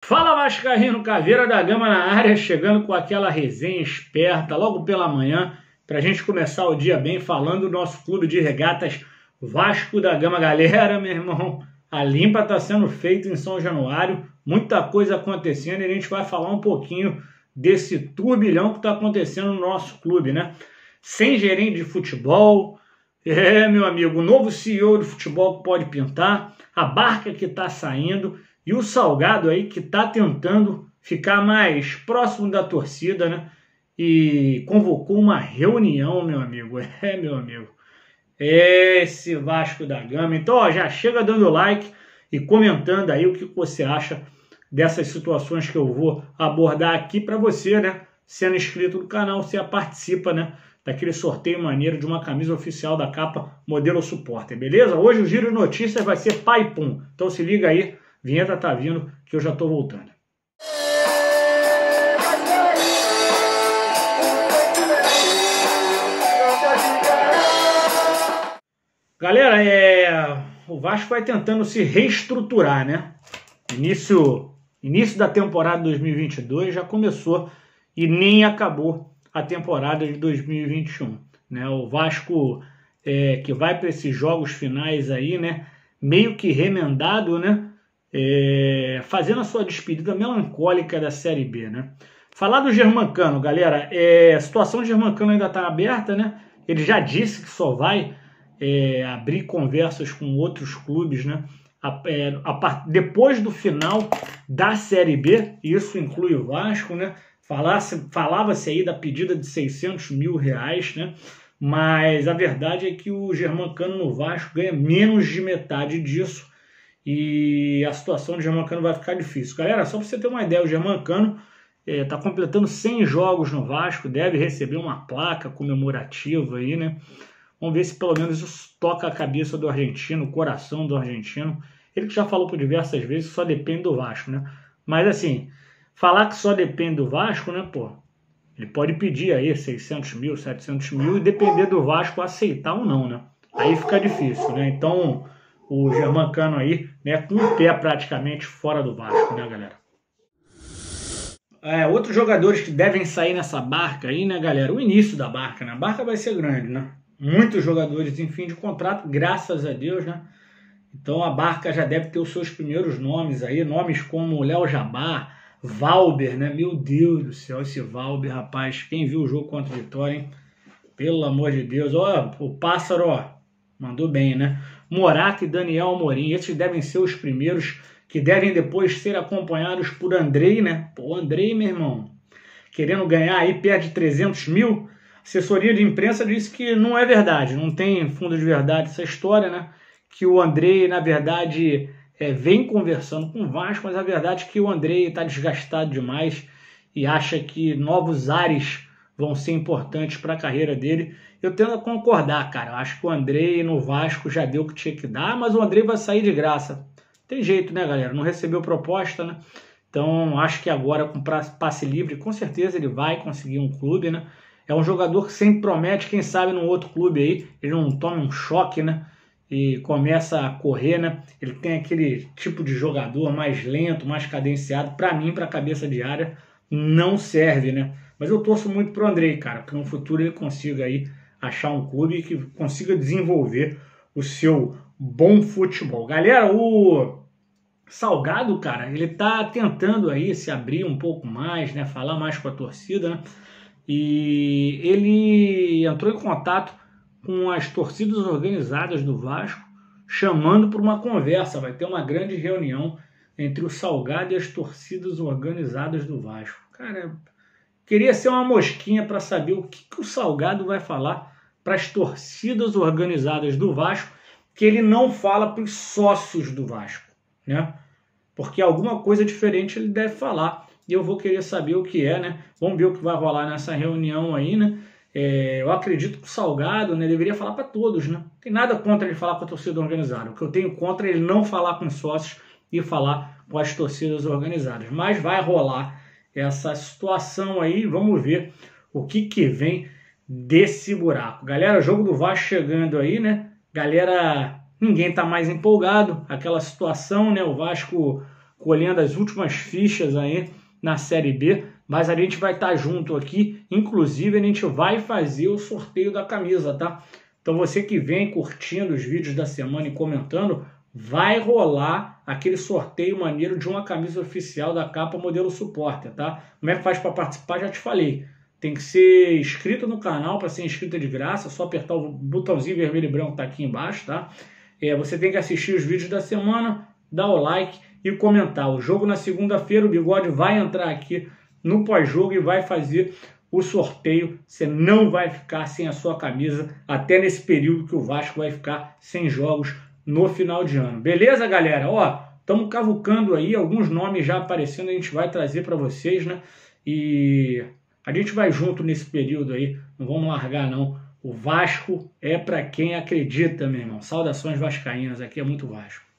Fala Vascaíno, Caveira da Gama na área, chegando com aquela resenha esperta logo pela manhã, para a gente começar o dia bem falando do nosso clube de regatas Vasco da Gama. Galera, meu irmão, a limpa está sendo feita em São Januário, muita coisa acontecendo e a gente vai falar um pouquinho desse turbilhão que está acontecendo no nosso clube, né? Sem gerente de futebol, meu amigo, o novo CEO de futebol que pode pintar, a barca que está saindo e o Salgado aí que está tentando ficar mais próximo da torcida, né? E convocou uma reunião, meu amigo. Meu amigo. Esse Vasco da Gama. Então, ó, já chega dando like e comentando aí o que você acha dessas situações que eu vou abordar aqui para você, né? Sendo inscrito no canal, você participa, né? Daquele sorteio maneiro de uma camisa oficial da capa modelo supporter, beleza? Hoje o Giro de Notícias vai ser pai pum. Então se liga aí. Vinheta tá vindo, que eu já tô voltando. Galera, o Vasco vai tentando se reestruturar, né? Início da temporada 2022 já começou e nem acabou a temporada de 2021, né? O Vasco que vai para esses jogos finais aí, né? Meio que remendado, né? Fazendo a sua despedida melancólica da Série B, né? Falar do Germancano, galera, a situação do Germancano ainda está aberta, né? Ele já disse que só vai abrir conversas com outros clubes, né? Depois do final da Série B, isso inclui o Vasco, né? Falava-se aí da pedida de 600 mil reais, né? Mas a verdade é que o Germancano no Vasco ganha menos de metade disso. E a situação do Germancano vai ficar difícil. Galera, só para você ter uma ideia, o Germancano está completando 100 jogos no Vasco, deve receber uma placa comemorativa aí, né? Vamos ver se pelo menos isso toca a cabeça do argentino, o coração do argentino. Ele que já falou por diversas vezes que só depende do Vasco, né? Mas assim, falar que só depende do Vasco, né, pô? Ele pode pedir aí 600 mil, 700 mil e depender do Vasco aceitar ou não, né? Aí fica difícil, né? Então o Germancano aí, né, com o pé praticamente fora do Vasco, né, galera? Outros jogadores que devem sair nessa barca aí, né, galera? O início da barca, né? A barca vai ser grande, né? Muitos jogadores em fim de contrato, graças a Deus, né? Então a barca já deve ter os seus primeiros nomes aí, nomes como Léo Jabbar, Valber, né? Meu Deus do céu, esse Valber, rapaz, quem viu o jogo contra o Vitória, hein? Pelo amor de Deus, ó, o Pássaro, ó, mandou bem, né? Morata e Daniel Amorim, esses devem ser os primeiros, que devem depois ser acompanhados por Andrei, né? Pô, Andrei, meu irmão, querendo ganhar aí perto de 300 mil, assessoria de imprensa disse que não é verdade, não tem fundo de verdade essa história, né? Que o Andrei, na verdade, vem conversando com o Vasco, mas a verdade é que o Andrei está desgastado demais e acha que novos ares vão ser importantes para a carreira dele. Eu tendo a concordar, cara. Eu acho que o Andrei no Vasco já deu o que tinha que dar, mas o Andrei vai sair de graça. Tem jeito, né, galera? Não recebeu proposta, né? Então, acho que agora com passe livre, com certeza ele vai conseguir um clube, né? É um jogador que sempre promete, quem sabe num outro clube aí, ele não toma um choque, né? E começa a correr, né? Ele tem aquele tipo de jogador mais lento, mais cadenciado. Para mim, para a cabeça de área, não serve, né? Mas eu torço muito pro Andrei, cara, que no futuro ele consiga aí achar um clube que consiga desenvolver o seu bom futebol. Galera, o Salgado, cara, ele tá tentando aí se abrir um pouco mais, né? Falar mais com a torcida, né? E ele entrou em contato com as torcidas organizadas do Vasco, chamando para uma conversa. Vai ter uma grande reunião entre o Salgado e as torcidas organizadas do Vasco. Cara, queria ser uma mosquinha para saber o que o Salgado vai falar para as torcidas organizadas do Vasco, que ele não fala para os sócios do Vasco, né? Porque alguma coisa diferente ele deve falar. E eu vou querer saber o que é, né? Vamos ver o que vai rolar nessa reunião aí, né? Eu acredito que o Salgado, né, deveria falar para todos, né? Não tem nada contra ele falar com a torcida organizada. O que eu tenho contra é ele não falar com os sócios e falar com as torcidas organizadas. Mas vai rolar essa situação aí, vamos ver o que vem desse buraco. Galera, jogo do Vasco chegando aí, né? Galera, ninguém tá mais empolgado, aquela situação, né? O Vasco colhendo as últimas fichas aí na Série B, mas a gente vai estar junto aqui, inclusive a gente vai fazer o sorteio da camisa, tá? Então você que vem curtindo os vídeos da semana e comentando, vai rolar aquele sorteio maneiro de uma camisa oficial da Capa Modelo Supporter, tá? Como é que faz para participar? Já te falei. Tem que ser inscrito no canal, para ser inscrito é de graça, é só apertar o botãozinho vermelho e branco que tá aqui embaixo, tá? Você tem que assistir os vídeos da semana, dar o like e comentar. O jogo na segunda-feira, o Bigode vai entrar aqui no pós-jogo e vai fazer o sorteio. Você não vai ficar sem a sua camisa até nesse período que o Vasco vai ficar sem jogos no final de ano. Beleza, galera? Ó, estamos cavucando aí, alguns nomes já aparecendo, a gente vai trazer para vocês, né? E a gente vai junto nesse período aí, não vamos largar não. O Vasco é para quem acredita, meu irmão. Saudações vascaínas, aqui é muito Vasco.